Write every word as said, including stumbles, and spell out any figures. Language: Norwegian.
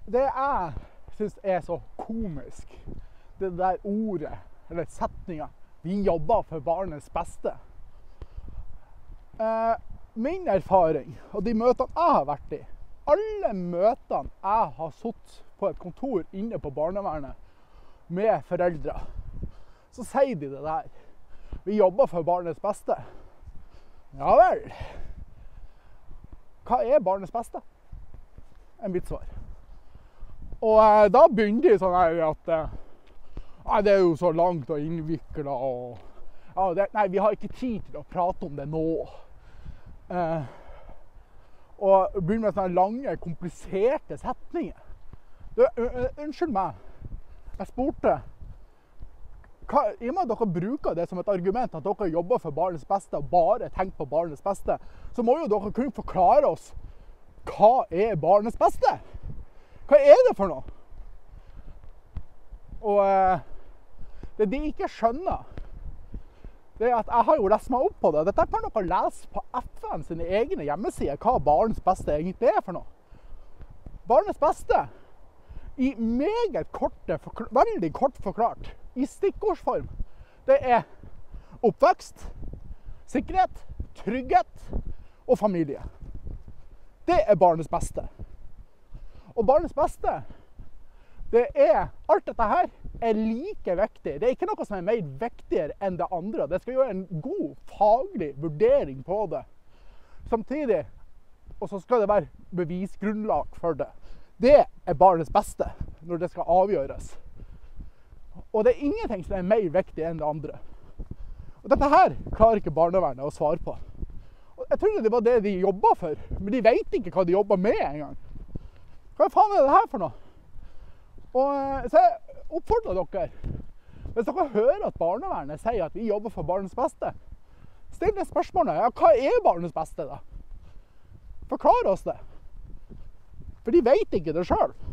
Det jeg synes er så komisk, det der ordet, eller setninga, vi jobber for barnets beste. Eh, min erfaring, og de møtene jeg har vært i, alle møtene jeg har sittet på et kontor inne på barnevernet med foreldre, så sier de det der. Vi jobber for barnets beste. Ja vel. Hva er barnets beste? En mitt svar. Og eh, da begynner de sånn her at eh, det er jo så langt og innviklet, og ja, det, nei, vi har ikke tid til å prate om det nå. Eh, og begynner med sånne lange, kompliserte setninger. Du, unnskyld meg, jeg spurte, hva, i og med at dere bruker det som et argument at dere jobber for barnets beste og bare tenker på barnets beste, så må jo dere kunne forklare oss, hva er barnets beste? Hva er det for noe? Og eh, det de ikke skjønner, det er at jeg har jo lest meg opp på det. Dette kan dere lese på F N sine egne hjemmesider, hva barnets beste egentlig er for noe. Barnets beste, i meget korte, veldig kort forklart, i stikkordsform, det er oppvekst, sikkerhet, trygghet og familie. Det er barnets beste. Og barnets beste, det er, alt dette her er like viktig. Det er ikke noe som er mer viktigere enn det andre. Det skal gjøre en god faglig vurdering på det. Samtidig, og så skal det være bevisgrunnlag for det. Det er barnets beste når det skal avgjøres. Og det er ingenting som er mer viktig enn det andre. Og dette her klarer ikke barnevernet å svare på. Og jeg trodde det var det de jobber for, men de vet ikke hva de jobber med engang. Hva faen er det her for noe? Og så jeg oppfordrer dere, hvis dere hører at barnevernet sier at vi jobber for barnets beste, still det spørsmålet, ja, hva er barnets beste da? Forklar oss det. For de vet ikke det selv.